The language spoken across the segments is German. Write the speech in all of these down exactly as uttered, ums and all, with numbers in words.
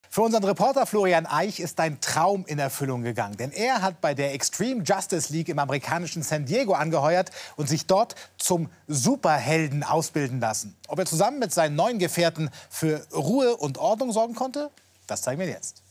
Für unseren Reporter Florian Eich ist ein Traum in Erfüllung gegangen. Denn er hat bei der Extreme Justice League im amerikanischen San Diego angeheuert und sich dort zum Superhelden ausbilden lassen. Ob er zusammen mit seinen neuen Gefährten für Ruhe und Ordnung sorgen konnte, das zeigen wir jetzt.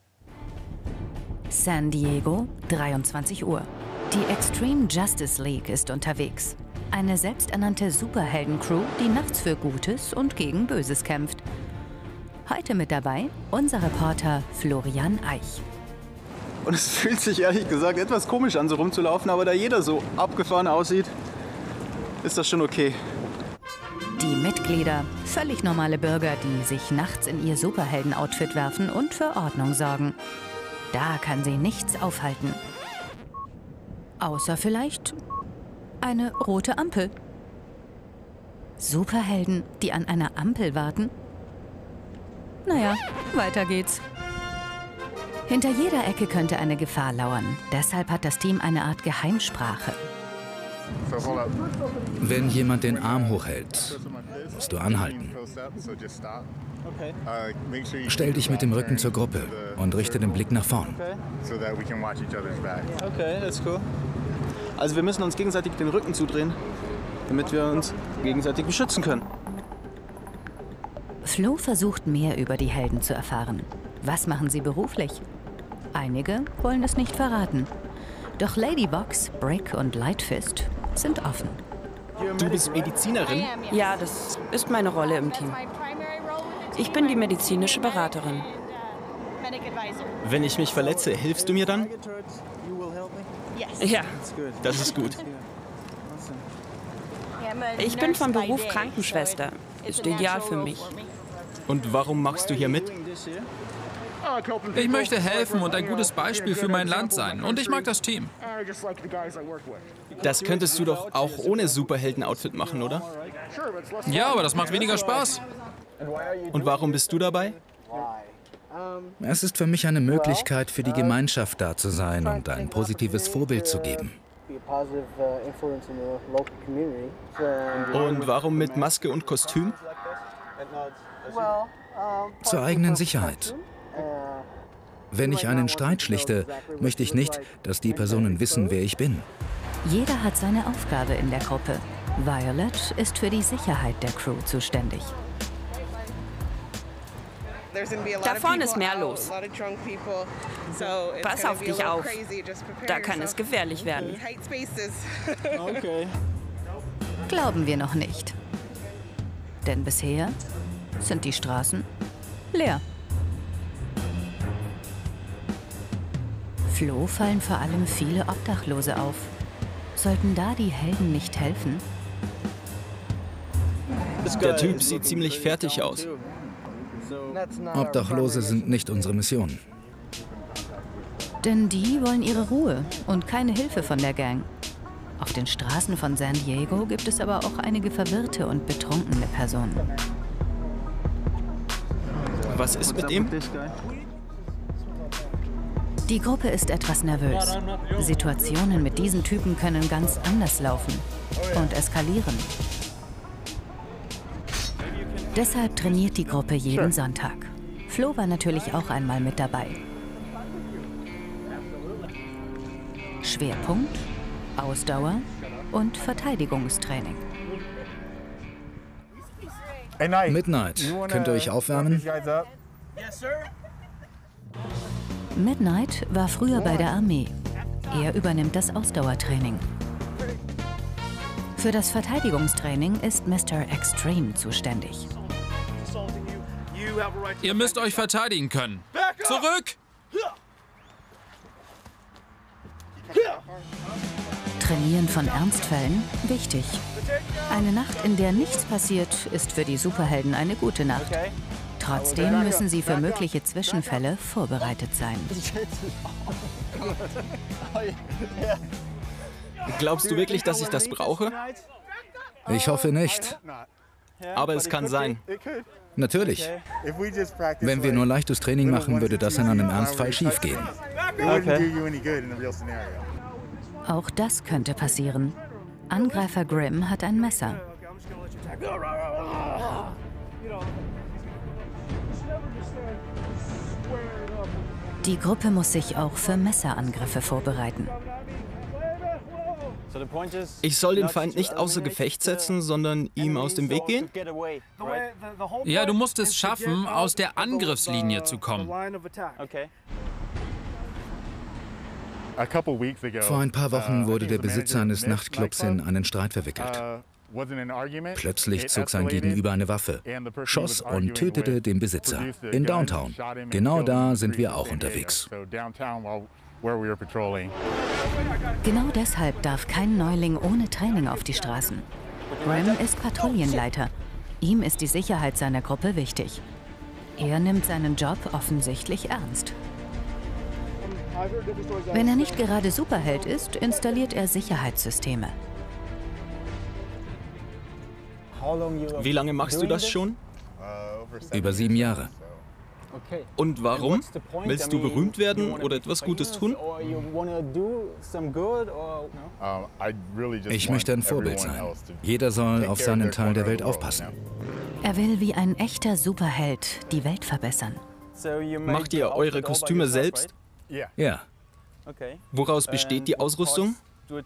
San Diego, dreiundzwanzig Uhr. Die Extreme Justice League ist unterwegs. Eine selbsternannte Superhelden-Crew, die nachts für Gutes und gegen Böses kämpft. Heute mit dabei unser Reporter Florian Eich. Und es fühlt sich ehrlich gesagt etwas komisch an, so rumzulaufen, aber da jeder so abgefahren aussieht, ist das schon okay. Die Mitglieder, völlig normale Bürger, die sich nachts in ihr Superhelden-Outfit werfen und für Ordnung sorgen. Da kann sie nichts aufhalten. Außer vielleicht eine rote Ampel. Superhelden, die an einer Ampel warten? Naja, weiter geht's. Hinter jeder Ecke könnte eine Gefahr lauern. Deshalb hat das Team eine Art Geheimsprache. Wenn jemand den Arm hochhält, musst du anhalten. Stell dich mit dem Rücken zur Gruppe und richte den Blick nach vorn. Okay, that's cool. Also wir müssen uns gegenseitig den Rücken zudrehen, damit wir uns gegenseitig beschützen können. Flo versucht, mehr über die Helden zu erfahren. Was machen sie beruflich? Einige wollen es nicht verraten. Doch Ladybox, Brick und Lightfist sind offen. Du bist Medizinerin? Ja, das ist meine Rolle im Team. Ich bin die medizinische Beraterin. Wenn ich mich verletze, hilfst du mir dann? Ja. Das ist gut. Ich bin von Beruf Krankenschwester. Ist ideal für mich. Und warum machst du hier mit? Ich möchte helfen und ein gutes Beispiel für mein Land sein. Und ich mag das Team. Das könntest du doch auch ohne Superhelden-Outfit machen, oder? Ja, aber das macht weniger Spaß. Und warum bist du dabei? Es ist für mich eine Möglichkeit, für die Gemeinschaft da zu sein und ein positives Vorbild zu geben. Und warum mit Maske und Kostüm? Zur eigenen Sicherheit. Wenn ich einen Streit schlichte, möchte ich nicht, dass die Personen wissen, wer ich bin. Jeder hat seine Aufgabe in der Gruppe. Violet ist für die Sicherheit der Crew zuständig. Da vorne ist mehr los. Pass auf dich auf. Da kann es gefährlich werden. Okay. Glauben wir noch nicht. Denn bisher sind die Straßen leer. Flo fallen vor allem viele Obdachlose auf. Sollten da die Helden nicht helfen? Der Typ sieht ziemlich fertig aus. Obdachlose sind nicht unsere Mission. Denn die wollen ihre Ruhe und keine Hilfe von der Gang. Auf den Straßen von San Diego gibt es aber auch einige verwirrte und betrunkene Personen. Was ist mit ihm? Die Gruppe ist etwas nervös. Situationen mit diesen Typen können ganz anders laufen und eskalieren. Deshalb trainiert die Gruppe jeden Sonntag. Flo war natürlich auch einmal mit dabei. Schwerpunkt, Ausdauer und Verteidigungstraining. Midnight, könnt ihr euch aufwärmen? Midnight war früher bei der Armee. Er übernimmt das Ausdauertraining. Für das Verteidigungstraining ist Mister Extreme zuständig. Ihr müsst euch verteidigen können. Zurück! Trainieren von Ernstfällen wichtig. Eine Nacht, in der nichts passiert, ist für die Superhelden eine gute Nacht. Trotzdem müssen sie für mögliche Zwischenfälle vorbereitet sein. Glaubst du wirklich, dass ich das brauche? Ich hoffe nicht. Aber es kann sein. Natürlich. Wenn wir nur leichtes Training machen, würde das in einem Ernstfall schiefgehen. Okay. Auch das könnte passieren. Angreifer Grimm hat ein Messer. Die Gruppe muss sich auch für Messerangriffe vorbereiten. Ich soll den Feind nicht außer Gefecht setzen, sondern ihm aus dem Weg gehen? Ja, du musst es schaffen, aus der Angriffslinie zu kommen. Vor ein paar Wochen wurde der Besitzer eines Nachtclubs in einen Streit verwickelt. Plötzlich zog sein Gegenüber eine Waffe, schoss und tötete den Besitzer. In Downtown. Genau da sind wir auch unterwegs. Genau deshalb darf kein Neuling ohne Training auf die Straßen. Graham ist Patrouillenleiter. Ihm ist die Sicherheit seiner Gruppe wichtig. Er nimmt seinen Job offensichtlich ernst. Wenn er nicht gerade Superheld ist, installiert er Sicherheitssysteme. Wie lange machst du das schon? Über sieben Jahre. Und warum? Willst du berühmt werden oder etwas Gutes tun? Ich möchte ein Vorbild sein. Jeder soll auf seinen Teil der Welt aufpassen. Er will wie ein echter Superheld die Welt verbessern. Macht ihr eure Kostüme selbst? Ja. Woraus besteht die Ausrüstung?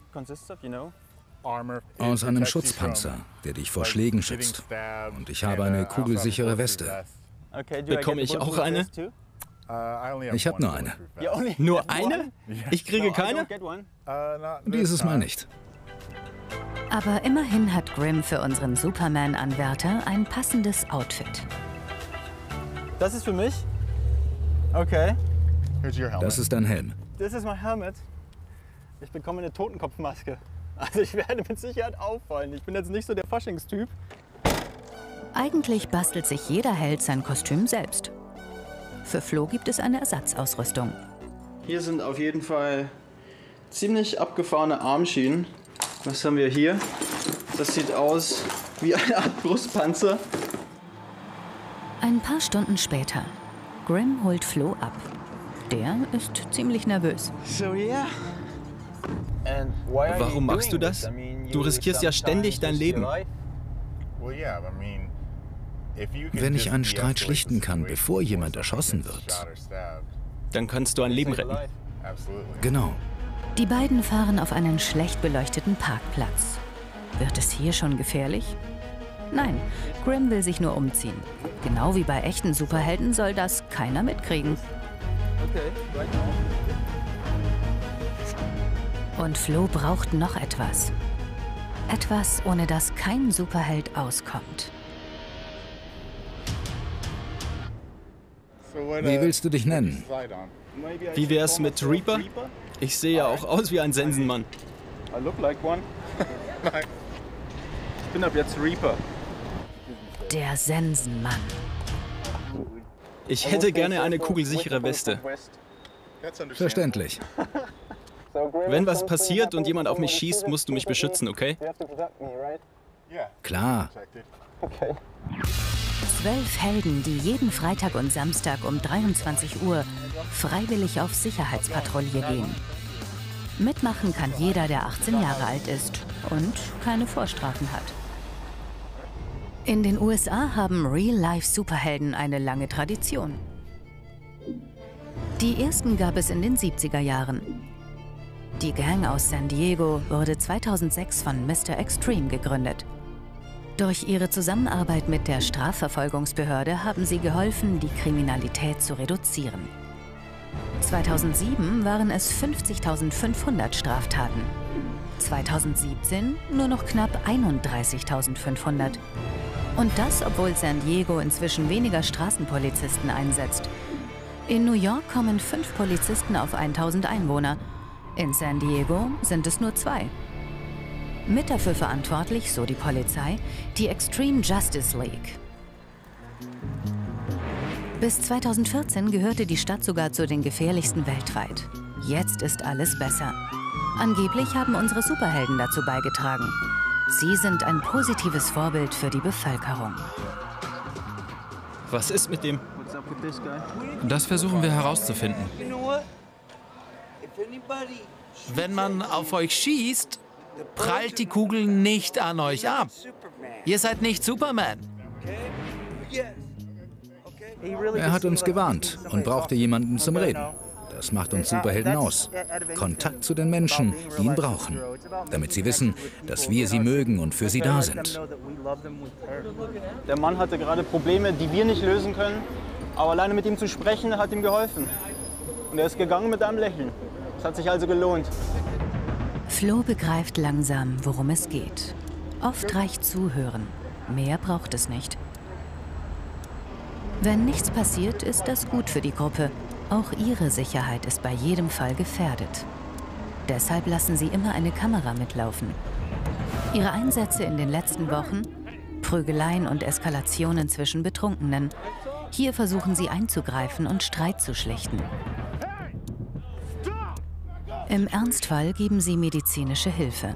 Aus einem Schutzpanzer, der dich vor Schlägen schützt. Und ich habe eine kugelsichere Weste. Bekomme ich auch eine? Ich habe nur eine. Nur eine? Ich kriege keine? Dieses Mal nicht. Aber immerhin hat Grimm für unseren Superman-Anwärter ein passendes Outfit. Das ist für mich? Okay. Das ist dein Helm. Das ist mein Helmet. Ich bekomme eine Totenkopfmaske. Also ich werde mit Sicherheit auffallen. Ich bin jetzt nicht so der Faschingstyp. Eigentlich bastelt sich jeder Held sein Kostüm selbst. Für Flo gibt es eine Ersatzausrüstung. Hier sind auf jeden Fall ziemlich abgefahrene Armschienen. Was haben wir hier? Das sieht aus wie eine Art Brustpanzer. Ein paar Stunden später. Grimm holt Flo ab. Der ist ziemlich nervös. So, yeah. Warum machst du das? Du riskierst ja ständig dein Leben. Wenn ich einen Streit schlichten kann, bevor jemand erschossen wird. Dann kannst du ein Leben retten. Genau. Die beiden fahren auf einen schlecht beleuchteten Parkplatz. Wird es hier schon gefährlich? Nein, Grimm will sich nur umziehen. Genau wie bei echten Superhelden soll das keiner mitkriegen. Und Flo braucht noch etwas. Etwas, ohne das kein Superheld auskommt. Wie willst du dich nennen? Wie wär's mit Reaper? Ich sehe ja auch aus wie ein Sensenmann. I look like one. Ich bin ab jetzt Reaper. Der Sensenmann. Ich hätte gerne eine kugelsichere Weste. Verständlich. Wenn was passiert und jemand auf mich schießt, musst du mich beschützen, okay? Klar. Zwölf Helden, die jeden Freitag und Samstag um dreiundzwanzig Uhr freiwillig auf Sicherheitspatrouille gehen. Mitmachen kann jeder, der achtzehn Jahre alt ist und keine Vorstrafen hat. In den U S A haben Real-Life-Superhelden eine lange Tradition. Die ersten gab es in den siebziger Jahren. Die Gang aus San Diego wurde zweitausendsechs von Mister Extreme gegründet. Durch ihre Zusammenarbeit mit der Strafverfolgungsbehörde haben sie geholfen, die Kriminalität zu reduzieren. zweitausendsieben waren es fünfzigtausendfünfhundert Straftaten. zweitausendsiebzehn nur noch knapp einunddreißigtausendfünfhundert. Und das, obwohl San Diego inzwischen weniger Straßenpolizisten einsetzt. In New York kommen fünf Polizisten auf tausend Einwohner. In San Diego sind es nur zwei. Mit dafür verantwortlich, so die Polizei, die Extreme Justice League. Bis zweitausendvierzehn gehörte die Stadt sogar zu den gefährlichsten weltweit. Jetzt ist alles besser. Angeblich haben unsere Superhelden dazu beigetragen. Sie sind ein positives Vorbild für die Bevölkerung. Was ist mit dem? Das versuchen wir herauszufinden. Wenn man auf euch schießt, prallt die Kugel nicht an euch ab. Ihr seid nicht Superman. Er hat uns gewarnt und brauchte jemanden zum Reden. Das macht uns Superhelden aus. Kontakt zu den Menschen, die ihn brauchen. Damit sie wissen, dass wir sie mögen und für sie da sind. Der Mann hatte gerade Probleme, die wir nicht lösen können. Aber alleine mit ihm zu sprechen, hat ihm geholfen. Und er ist gegangen mit einem Lächeln. Es hat sich also gelohnt. Flo begreift langsam, worum es geht. Oft reicht Zuhören. Mehr braucht es nicht. Wenn nichts passiert, ist das gut für die Gruppe. Auch ihre Sicherheit ist bei jedem Fall gefährdet. Deshalb lassen sie immer eine Kamera mitlaufen. Ihre Einsätze in den letzten Wochen? Prügeleien und Eskalationen zwischen Betrunkenen. Hier versuchen sie einzugreifen und Streit zu schlichten. Im Ernstfall geben sie medizinische Hilfe.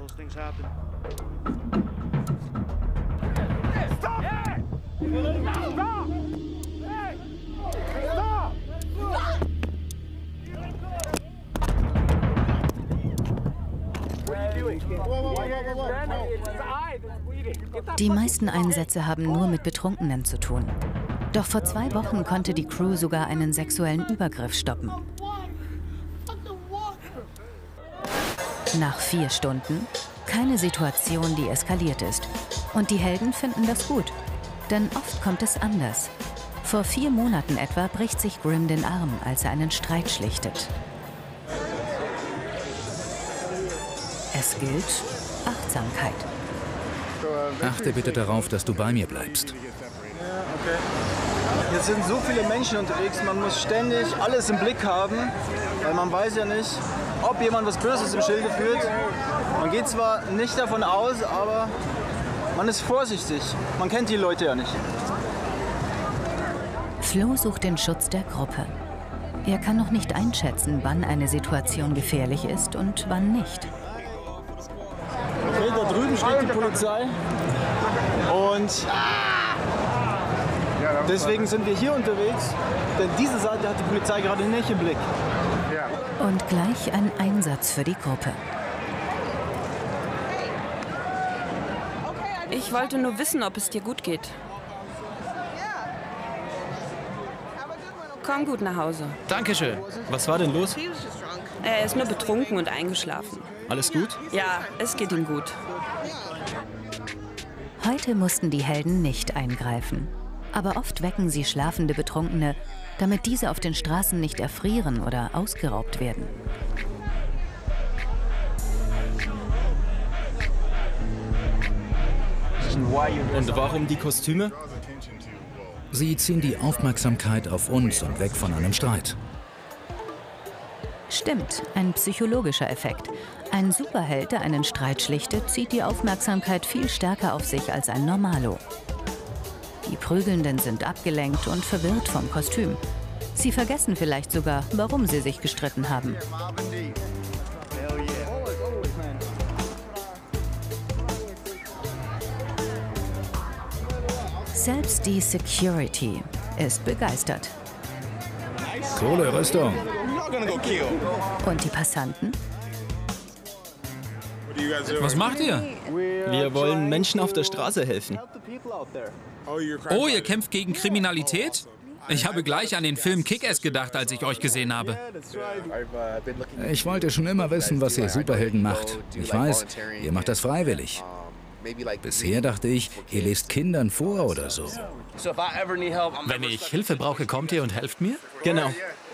Die meisten Einsätze haben nur mit Betrunkenen zu tun. Doch vor zwei Wochen konnte die Crew sogar einen sexuellen Übergriff stoppen. Nach vier Stunden keine Situation, die eskaliert ist. Und die Helden finden das gut. Denn oft kommt es anders. Vor vier Monaten etwa bricht sich Grim den Arm, als er einen Streit schlichtet. Es gilt Achtsamkeit. Achte bitte darauf, dass du bei mir bleibst. Ja, okay. Hier sind so viele Menschen unterwegs, man muss ständig alles im Blick haben, weil man weiß ja nicht, ob jemand was Böses im Schilde führt. Man geht zwar nicht davon aus, aber man ist vorsichtig. Man kennt die Leute ja nicht. Flo sucht den Schutz der Gruppe. Er kann noch nicht einschätzen, wann eine Situation gefährlich ist und wann nicht. Okay, da drüben steht die Polizei. Und deswegen sind wir hier unterwegs, denn diese Seite hat die Polizei gerade nicht im Blick. Und gleich ein Einsatz für die Gruppe. Ich wollte nur wissen, ob es dir gut geht. Komm gut nach Hause. Dankeschön. Was war denn los? Er ist nur betrunken und eingeschlafen. Alles gut? Ja, es geht ihm gut. Heute mussten die Helden nicht eingreifen. Aber oft wecken sie schlafende Betrunkene, damit diese auf den Straßen nicht erfrieren oder ausgeraubt werden. Und warum die Kostüme? Sie ziehen die Aufmerksamkeit auf uns und weg von einem Streit. Stimmt, ein psychologischer Effekt. Ein Superheld, der einen Streit schlichtet, zieht die Aufmerksamkeit viel stärker auf sich als ein Normalo. Die Prügelnden sind abgelenkt und verwirrt vom Kostüm. Sie vergessen vielleicht sogar, warum sie sich gestritten haben. Selbst die Security ist begeistert. Coole Rüstung. Und die Passanten? Was macht ihr? Wir wollen Menschen auf der Straße helfen. Oh, ihr kämpft gegen Kriminalität? Ich habe gleich an den Film Kick-Ass gedacht, als ich euch gesehen habe. Ich wollte schon immer wissen, was ihr Superhelden macht. Ich weiß, ihr macht das freiwillig. Bisher dachte ich, ihr lest Kindern vor oder so. Wenn ich Hilfe brauche, kommt ihr und helft mir? Genau.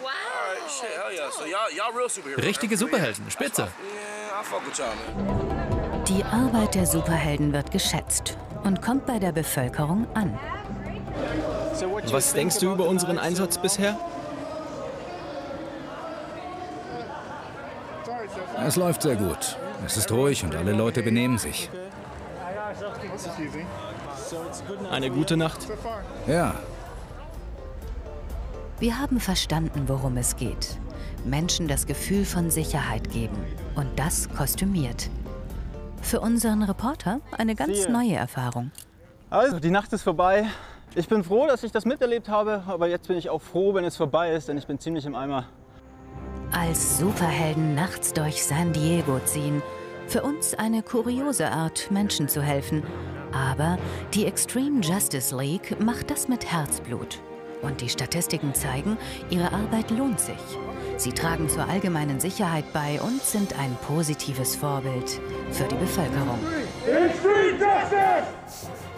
Richtige Superhelden, spitze. Die Arbeit der Superhelden wird geschätzt und kommt bei der Bevölkerung an. Was denkst du über unseren Einsatz bisher? Es läuft sehr gut. Es ist ruhig und alle Leute benehmen sich. Eine gute Nacht. Ja. Wir haben verstanden, worum es geht. Menschen das Gefühl von Sicherheit geben. Und das kostümiert. Für unseren Reporter eine ganz neue Erfahrung. Also, die Nacht ist vorbei. Ich bin froh, dass ich das miterlebt habe, aber jetzt bin ich auch froh, wenn es vorbei ist, denn ich bin ziemlich im Eimer. Als Superhelden nachts durch San Diego ziehen. Für uns eine kuriose Art, Menschen zu helfen. Aber die Extreme Justice League macht das mit Herzblut. Und die Statistiken zeigen, ihre Arbeit lohnt sich. Sie tragen zur allgemeinen Sicherheit bei und sind ein positives Vorbild für die Bevölkerung.